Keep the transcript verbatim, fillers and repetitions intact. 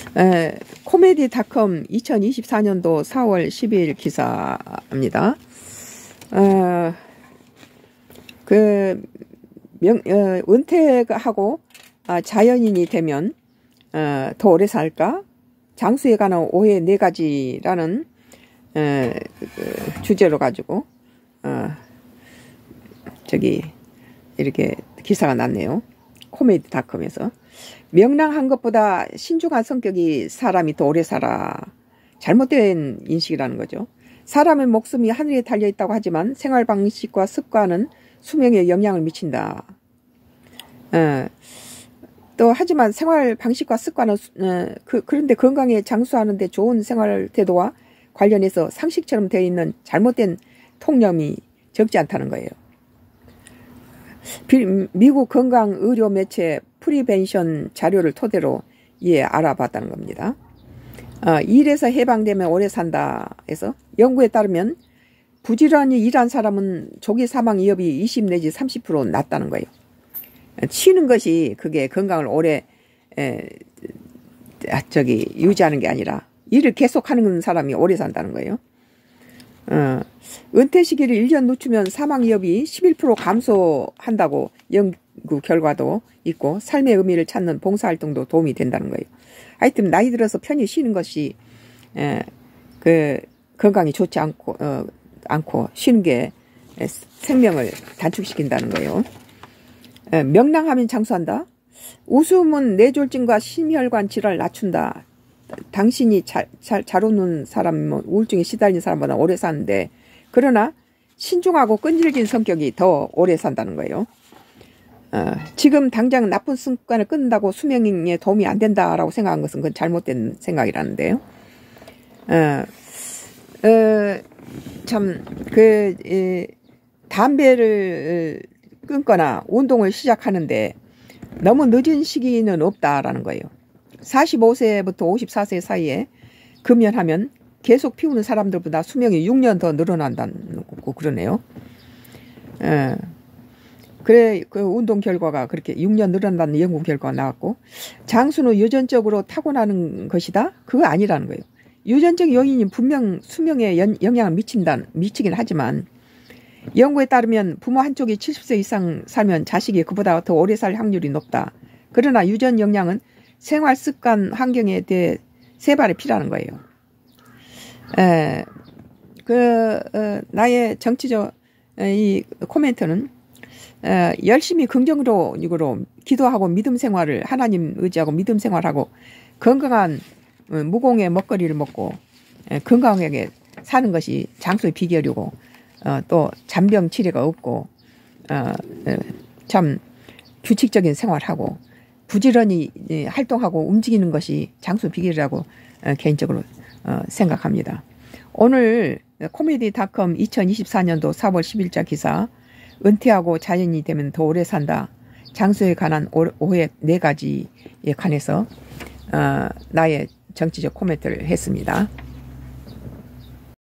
에, 코미디닷컴 이천이십사 년도 사월 십일 기사입니다. 어, 그 명, 어, 은퇴하고 아, 자연인이 되면 어, 더 오래 살까? 장수에 관한 오해 네 가지라는 어, 그, 주제로 가지고 어, 저기 이렇게 기사가 났네요. 코미디닷컴에서. 명랑한 것보다 신중한 성격이 사람이 더 오래 살아. 잘못된 인식이라는 거죠. 사람의 목숨이 하늘에 달려있다고 하지만 생활 방식과 습관은 수명에 영향을 미친다. 어, 또 하지만 생활 방식과 습관은 어, 그, 그런데 건강에 장수하는데 좋은 생활 태도와 관련해서 상식처럼 되어 있는 잘못된 통념이 적지 않다는 거예요. 미국 건강의료 매체 프리벤션 자료를 토대로 예, 알아봤다는 겁니다. 어, 일에서 해방되면 오래 산다 해서 연구에 따르면 부지런히 일한 사람은 조기 사망 위험이 이십 내지 삼십 퍼센트 낮다는 거예요. 쉬는 것이 그게 건강을 오래 에, 저기 유지하는 게 아니라 일을 계속하는 사람이 오래 산다는 거예요. 어, 은퇴 시기를 일 년 늦추면 사망 위험이 십일 퍼센트 감소한다고 연구 결과도 있고 삶의 의미를 찾는 봉사활동도 도움이 된다는 거예요. 하여튼 나이 들어서 편히 쉬는 것이 에, 그 건강이 좋지 않고 어, 않고 쉬는 게 생명을 단축시킨다는 거예요. 에, 명랑하면 장수한다. 웃음은 뇌졸중과 심혈관 질환을 낮춘다. 당신이 잘, 잘, 잘 웃는 사람은 우울증에 시달린 사람보다 오래 사는데 그러나 신중하고 끈질긴 성격이 더 오래 산다는 거예요. 어, 지금 당장 나쁜 습관을 끊는다고 수명에 도움이 안 된다라고 생각한 것은 그건 잘못된 생각이라는데요. 어, 어, 참, 그, 이, 담배를 끊거나 운동을 시작하는데 너무 늦은 시기는 없다라는 거예요. 사십오 세부터 오십사 세 사이에 금연하면 계속 피우는 사람들보다 수명이 육 년 더 늘어난다는 거 그러네요. 예. 그래, 그 운동 결과가 그렇게 육 년 늘어난다는 연구 결과가 나왔고, 장수는 유전적으로 타고나는 것이다? 그거 아니라는 거예요. 유전적 요인이 분명 수명에 연, 영향을 미친다, 미치긴 하지만, 연구에 따르면 부모 한쪽이 칠십 세 이상 살면 자식이 그보다 더 오래 살 확률이 높다. 그러나 유전 영향은 생활 습관 환경에 대해 세발이 필요하는 거예요. 에, 그, 어, 나의 정치적, 에, 이 코멘트는, 에, 열심히 긍정으로, 이거로 기도하고 믿음 생활을, 하나님 의지하고 믿음 생활하고 건강한 어, 무공의 먹거리를 먹고 에, 건강하게 사는 것이 장수의 비결이고, 어, 또 잔병 치레가 없고, 어, 에, 참 규칙적인 생활하고, 부지런히 활동하고 움직이는 것이 장수 비결이라고 개인적으로 생각합니다. 오늘 코미디닷컴 이천이십사 년도 사월 십일자 기사 은퇴하고 자연이 되면 더 오래 산다. 장수에 관한 오해 네 가지에 관해서 나의 정치적 코멘트를 했습니다.